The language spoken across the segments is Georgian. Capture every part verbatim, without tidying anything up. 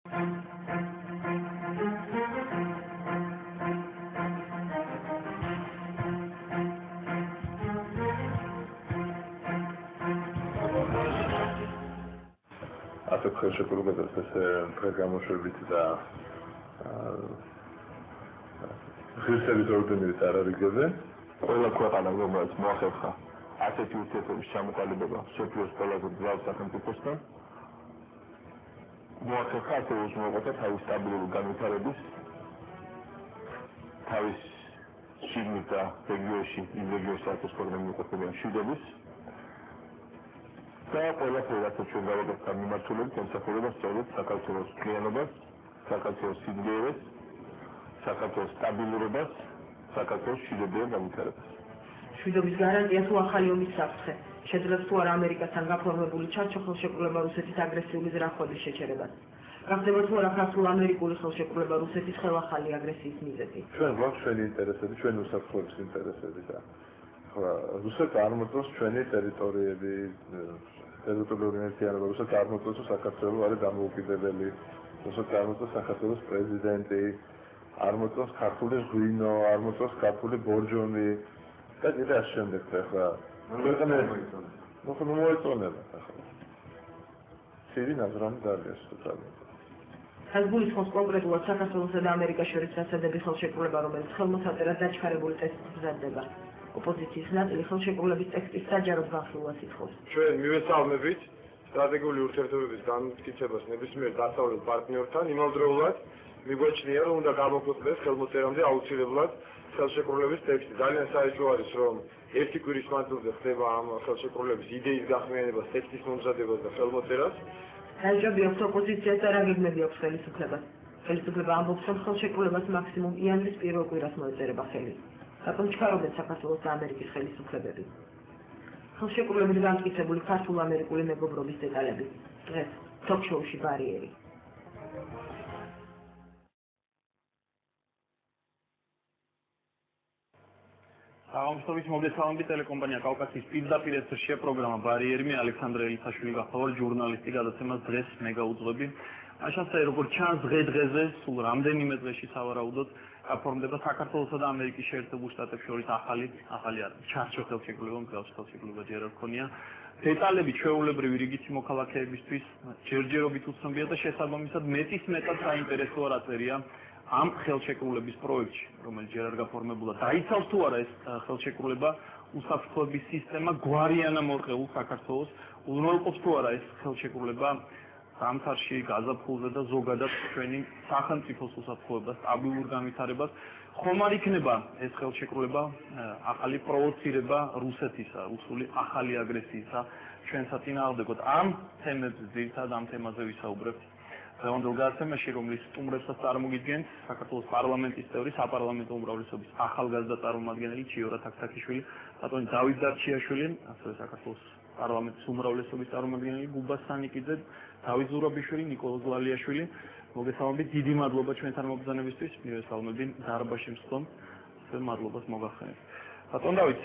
ასეთ ხელშეკრულებასაც ესე დღეს გამოშვებით და ღირსების ორდენის არ არიგებზე ყველა ქვეყანა რომელიც მოახერხა ასეთი ურთიერთობის ჩამოყალიბება მსოფლიოს ყველაზე მძლავრ სახელმწიფოსთან მოახერხა ასევე უზრუნველყოფა თავის სტაბილური განვითარების თავის შიგნით და რეგიონში იმ რეგიონში სადაც პროგრამა მიყოფილია მშვიდობის და ყველაფერი რაც ჩვენ გავაკეთეთ ამ მიმართულებით ემსახურება სწორედ საქართველოს მთლიანობას, საქართველოს სიძლიერეს, საქართველოს სტაბილურობას, საქართველოს მშვიდობიან განვითარებას. მშვიდობის გარანტია თუ ახალი ომის საფრთხე შეძლებს თუ არა ამერიკასთან გაფორმებული ჩარჩო ხელშეკრულება რუსეთის აგრესიული ზრახვების შეჩერებას. გახდება თუ არა ქართულ-ამერიკული ხელშეკრულება რუსეთის ხელახალი აგრესიის მიზეზი. ჩვენ გვაქვს ჩვენი ინტერესები, ჩვენი უსაფრთხოების ინტერესები და რუსეთს არ მოწონს ჩვენი ტერიტორიები, ტერიტორიული ერთიანობა, რუსეთს არ მოწონს საქართველოს არის დამოუკიდებელი, რუსეთს არ მოწონს საქართველოს პრეზიდენტი, არ მოწონს ქართული ღვინო, არ მოწონს ქართული ბორჯომი და კიდე ამ შემდეგ ახლა მოხდა მოიწონება ახლა. სირი ნაზრანი დარიას თვითონ. ეს გულისხმობს კონკრეტულად საქართველოსა და ამერიკას შორის დასადების ხელშეკრულება, რომელიც ხელმოსაწერად დაჩქარებული ტექსტით მზადდება. ოპოზიციის ნაწილი ხელშეკრულების ტექსტის საჯაროდ განხილვას ითხოვს. ჩვენ მივესალმებით სტრატეგიული ურთიერთობების განმტკიცებას ნებისმიერ დასავლელ პარტნიორთან, იმავდროულად მიგვაჩნია, რომ უნდა გამოქვეყნდეს ხელმოწერამდე აუცილებლად ხელშეკრულების ტექსტი. ძალიან საეჭვო არის, რომ ერთი კვირის მანძილზე ხდება ამ ხელშეკრულების იდეის გახმიანებას, ტექსტის მომზადებას და ხელმოწერას. საჭიროა აქვს ოპოზიციას და რა გეგმები აქვს ხელისუფლებას. ხელისუფლება ამბობს, რომ ხელშეკრულებას მაქსიმუმ იანვრის პირველ კვირას მოეწერება ხელი. რატომ ჩქარობენ საქართველოს და ამერიკის ხელისუფლებები? ხელშეკრულებით განმტკიცებული ქართულ-ამერიკული მეგობრობის დეტალები. დღეს თოქ-შოუში ბარიერი. აღმოსავლეთის მოგესალმები ტელეკომპანია კავკასიის პირდაპირ ეთერშია პროგრამა ბარიერი მე ალექსანდრე ელისაშვილი გახლავარ ჟურნალისტი გადაცემას დღეს მე გაუძღვები. აშასე როგორც ჩანს დღე-დღეზე სულ რამდენიმე დღეში სავარაუდოდ გაფორმდება საქართველოსა და ამერიკის შეერთებულ შტატებს შორის ახალი ახალი ჩარჩო ხელშეკრულება, მსგავსი ხელშეკრულება ჯერ არ ქონია. დეტალები ჩვეულებრივი რიგითი მოქალაქეებისთვის ჯერჯერობით უცნობია და შესაბამისად მეტის მეტად საინტერესოა რა წერია ამ ხელშეკრულების პროექტში, რომელიც ჯერ არ გაფორმებულა. დაიცავს თუ არა ეს ხელშეკრულება უსაფრთხოების სისტემა გვარიანა მორყეულ საქართველოს, უზრუნველყოფს თუ არა ეს ხელშეკრულება სამთარში, გაზაფხულზე და ზოგადად ჩვენი სახელმწიფოს უსაფრთხოებას, სტაბილურ განვითარებას. ხომ არ იქნება ეს ხელშეკრულება ახალი პროვოცირება რუსეთისა, რუსული ახალი აგრესიისა ჩვენ საწინააღმდეგოდ. ამ თემებზე ძირითადად ამ თემაზე ვისაუბრებთ. დღევანდელ გადაცემაში, რომლის სტუმრებსაც წარმოგიდგენთ საქართველოს პარლამენტის წევრი, საპარლამენტო უმრავლესობის ახალგაზრდა წარმომადგენელი ჩიორა თაქთაქიშვილი, ბატონი დავით დარჩიაშვილი, ასევე საქართველოს პარლამენტის უმრავლესობის წარმომადგენელი გუბა სანიკიძე, დავით ზურაბიშვილი, ნიკოლოზ ლალიაშვილი. მოგესალმებით, დიდი მადლობა ჩვენთან მობრძანებისთვის, მივესალმები დარბაში მსხლომ, ასევე მადლობას მოგახსენებთ. ბატონ დავით,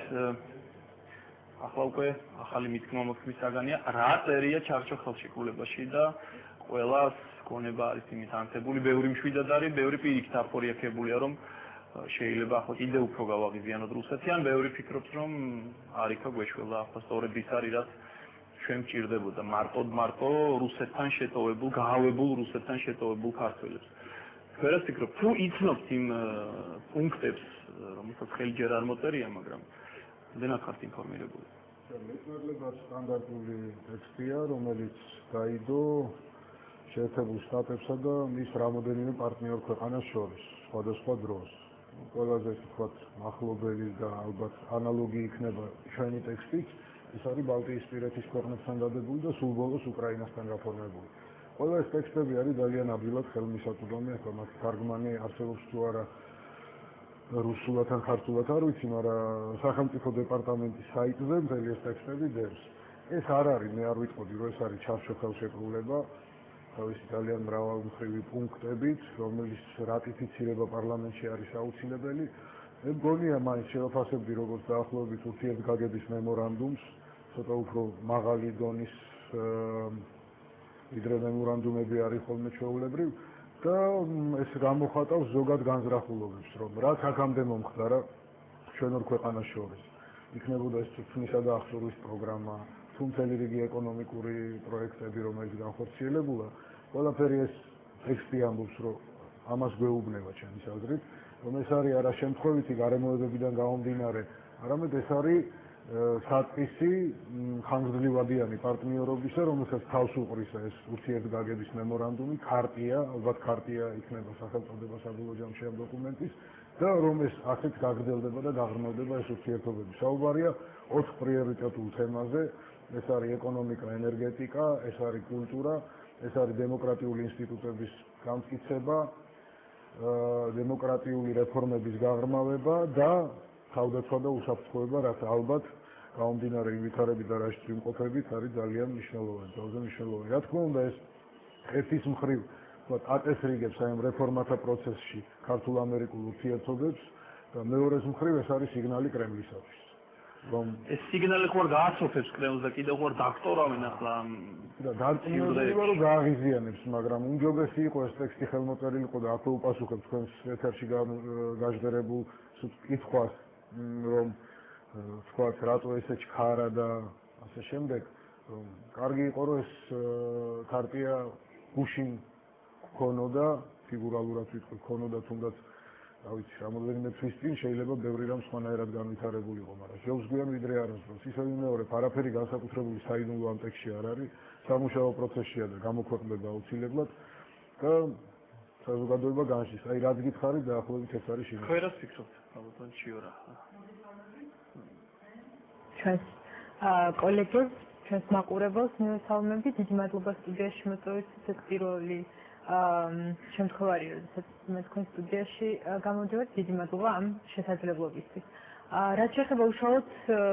ახლა უკვე ახალი მითქმა მოთქმის საგანია, რა წერია ჩარჩო ხელშეკრულებაში და ყველას გონება არის იმით ანთებული, ბევრი მშვიდად არის, ბევრი პირიქით აფორიაქებულია, რომ შეიძლება ახლა კიდე უფრო გავაღიზიანოთ რუსეთი, ან ბევრი ფიქრობს, რომ არ იქა გვეშველა, ახლა სწორედ ის არის, რაც ჩვენ მჭირდებოდა მარტოდ მარტო რუსეთთან შეტოვებულ, გაავებულ რუსეთთან შეტოვებულ ქართველებს. ვერაც ფიქრობ, თუ იცნობთ იმ პუნქტებს, რომელსაც ხელი ჯერ არ მოწერია, მაგრამ დენა ხართ ინფორმირებული. მეტნაკლებად სტანდარტული ტექსტია, რომელიც გაიდო შეერთებულ შტატებსა და მის რამოდენიმე პარტნიორ ქვეყანას შორის, სხვადასხვა დროს. ყველაზე თქვათ მახლობელი და ალბათ ანალოგი იქნება ჩვენი ტექსტით, ეს არის ბალტიისპირეთის ქვეყნებთან დადებული და სულ ბოლოს უკრაინასთან გაფორმებული. ყველა ეს ტექსტები არის ძალიან ადვილად ხელმისაწვდომი, ახლა მათი თარგმანი არსებობს თუ არა რუსულად ან ქართულად არ ვიცი, მაგრამ სახელმწიფო დეპარტამენტის საიტზე მთელი ეს ტექსტები დევს. ეს არ არის, მე არ ვიტყოდი, რომ ეს არის ჩარჩო ხელშეკრულება, თავისი ძალიან მრავალმხრივი პუნქტებით, რომელიც რატიფიცირება პარლამენტში არის აუცილებელი. მე მგონია, მაინც შევაფასებდი როგორც დაახლოებით ურთიერთგაგების მემორანდუმს, ცოტა უფრო მაღალი დონის ვიდრე მემორანდუმები არის ხოლმე ჩვეულებრივ და ეს გამოხატავს ზოგად განზრახულობებს, რომ რაც აქამდე მომხდარა ჩვენ ორ ქვეყანას შორის. იქნებოდა ეს წვნისა და აღსურვის პროგრამა, თუ მთელი რიგი ეკონომიკური პროექტები, რომელიც განხორციელებულა, ყველაფერი ეს ტექსტი ამბობს, რომ ამას გვეუბნება ჩემის აზრით, რომ ეს არის არა შემთხვევითი გარემოებებიდან გამომდინარე, არამედ ეს არის საწყისი ხანგრძლივადიანი პარტნიორობისა, რომელსაც თავს უყრის ეს ურთიერთგაგების მემორანდუმი, ქარტია, ალბათ ქარტია იქნება სახელწოდება საბოლოო ჯამში ამ დოკუმენტის და რომ ეს ასეთ გაგრძელდება და გაღრმავდება ეს ურთიერთობები. საუბარია ოთხ პრიორიტეტულ თემაზე, ეს არის ეკონომიკა, ენერგეტიკა, ეს არის კულტურა, ეს არის დემოკრატიული ინსტიტუტების გამტკიცება, დემოკრატიული რეფორმების გაღრმავება და თავდაცვა და უსაფრთხოება, რაც ალბათ გამომდინარე იმ ვითარებით და რაშიც ვიმყოფებით, არის ძალიან მნიშვნელოვანი, ძალზე მნიშვნელოვანი. რა თქმა უნდა, ეს ერთის მხრივ აწესრიგებს აი ამ რეფორმათა პროცესში ქართულ-ამერიკულ ურთიერთობებს და მეორეს მხრივ ეს არის სიგნალი კრემლისათვის. რომ ეს სიგნალი ხوار გააცოფებს კრემლს და კიდევ ხوار დაქტორავენ ახლა და დარწმუნებული რომ გააღიზიანებს, მაგრამ უმჯობესი იყო ეს ტექსტი ხელმოწერილიყო და აქვე უპასუხებ თქვენს ეთერში გაჟღერებულ კითხვას, რომ თქვათ რატო ესე ჩქარა და ასე შემდეგ, რომ კარგი იყო რომ ეს ქარტია გუშინ ქონოდა, ფიგურალურად ვიტყვი, ქონოდა თუნდაც რა ვიცი, რამოდენიმე თვის წინ შეიძლება ბევრი რამ სხვანაირად განვითარებულიყო, მაგრამ ჯობს გვიან ვიდრე არასდროს. ისევ მეორე, არაფერი განსაკუთრებული საიდუმლო ამ ტექსტში არ არის, სამუშაო პროცესშია და გამოქვეყნდება აუცილებლად და საზოგადოება განშის. აი რაც გითხარით, დაახლოებით ეს არის შინაგანი. ხერას ფიქრობთ, ალბათ ჩიორა. ჩვენს კოლეგებს, ჩვენს მაყურებელს მივესალმები, დიდი მადლობა სტუდიაში მოწვევით ესეთ პირველი შემთხვევა არის, როდესაც მე თქვენ სტუდიაში გამოდივართ, დიდი მადლობა ამ შესაძლებლობისთვის. რაც შეეხება უშუალოდ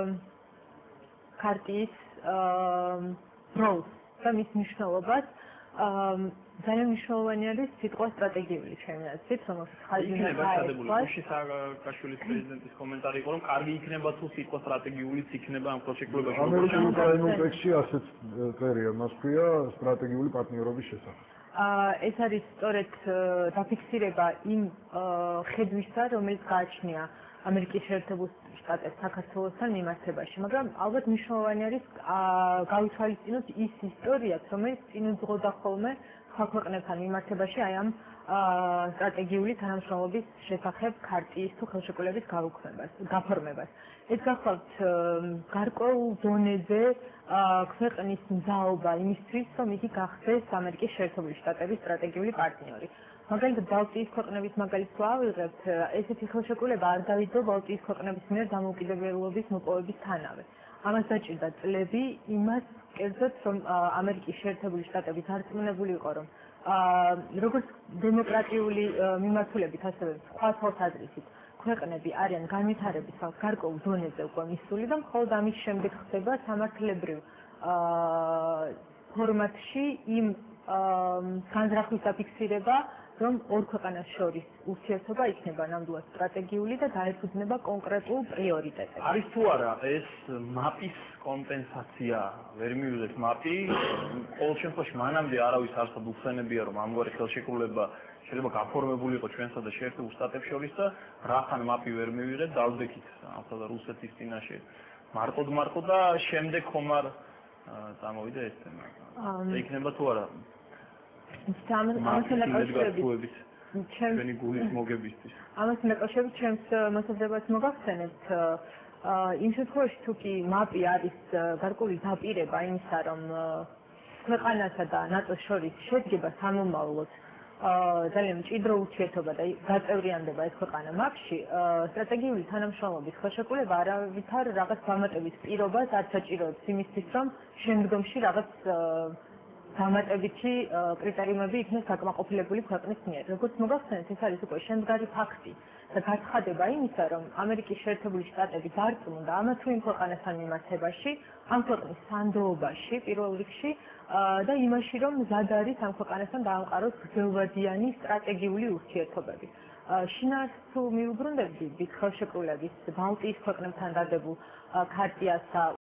ქარტიის როლს და მის მნიშვნელობას, ძალიან მნიშვნელოვანი არის სიტყვა სტრატეგიული ჩემი აზრით, რომელსაც ხაზინა გააერთვა. უში სააკაშვილის პრეზიდენტის კომენტარი იყო, რომ კარგი იქნება თუ სიტყვა სტრატეგიულიც იქნება ამ ხელშეკრულებაში. ამერიკულ ტექსტში ასეც წერია, მას ქვია სტრატეგიული პარტნიორობის შესახებ. ეს არის სწორედ დაფიქსირება იმ ხედვისა, რომელიც გააჩნია ამერიკის შეერთებულ შტატებს საქართველოსთან მიმართებაში, მაგრამ ალბათ მნიშვნელოვანი არის გავითვალისწინოთ ის ისტორიაც, რომელიც წინ უძღოდა ხოლმე ქვეყნებთან მიმართებაში აი ამ სტრატეგიული თანამშრომლობის შესახებ ქარტიის თუ ხელშეკრულების გაფორმებას. ეს გახლავთ გარკვეულ დონეზე ქვეყნის მზაობა იმისთვის, რომ იგი გახდეს ამერიკის შეერთებული შტატების სტრატეგიული პარტნიორი. მაგალითად, ბალტიის ქვეყნების მაგალითს თუ ავიღებთ, ესეთი ხელშეკრულება არ დავიწყო ბალტიის ქვეყნების მიერ დამოუკიდებლობის მოპოვებისთანავე. ამას დაჭირდა წლები იმას კერძოდ, რომ ამერიკის შეერთებული შტატები დარწმუნებული იყო, რომ როგორც დემოკრატიული მიმართულებით, ასევე სხვა თვალსაზრისით ქვეყნები არიან განვითარების გარკვეულ დონეზე უკვე მისული და მხოლოდ ამის შემდეგ ხდება სამართლებრივ ფორმატში იმ განზრახვის დაფიქსირება, რომ ორ ქვეყანას შორის ურთიერთობა იქნება ნამდვილად სტრატეგიული და დაეფუძნება კონკრეტულ პრიორიტეტებს. არის თუ არა ეს მაპის კომპენსაცია, ვერ მივიღეთ მაპი, ყოველ შემთხვევაში მანამდე არავის არ უხსენებია, რომ ამგვარი ხელშეკრულება შეიძლება გაფორმებული იყო ჩვენსა და შეერთებულ შტატებს შორის და რახან მაპი ვერ მივიღეთ, დავდექით ახლა და რუსეთის წინაშე მარტოდ მარტო და შემდეგ ხომ არ წამოვიდა ეს თემა. და იქნება თუ არა ამასთან დაკავშირებით ჩვენი გულის მოგებისთვის. ამასთან დაკავშირებით ჩემს მოსაზრებას მოგახსენებთ იმ შემთხვევაში თუ კი მაპი არის გარკვეული დაპირება იმისა, რომ ქვეყანასა და ნატოს შორის შედგება სამომავლოდ ძალიან მჭიდრო ურთიერთობა და გაწევრიანდება ეს ქვეყანა მაპში, სტრატეგიული თანამშრომლობის ხელშეკრულება არავითარ რაღაც დამატებით პირობას არ საჭიროებს იმისთვის, რომ შემდგომში რაღაც დამატებითი კრიტერიუმები იქნეს გაკმაყოფილებული ქვეყნის მიერ. როგორც მოგახსენეთ, ეს არის უკვე შემდგარი ფაქტი და გაცხადება იმისა, რომ ამერიკის შეერთებული შტატები დარწმუნდა ამა თუ იმ ქვეყანასთან მიმართებაში, ამ ქვეყნის სანდოობაში პირველ რიგში და იმაში, რომ მზად არის ამ ქვეყანასთან დაამყაროს გრძელვადიანი სტრატეგიული ურთიერთობები. შინაარს თუ მიუბრუნდებით ხელშეკრულების ბალტიის ქვეყნებთან დადებულ ქარტიას